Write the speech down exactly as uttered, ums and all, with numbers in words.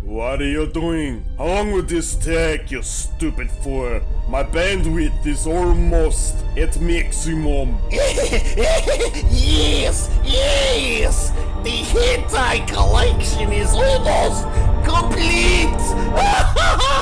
What are you doing? How long will this take, you stupid fool? My bandwidth is almost at maximum. Yes, yes! The hentai collection is almost complete!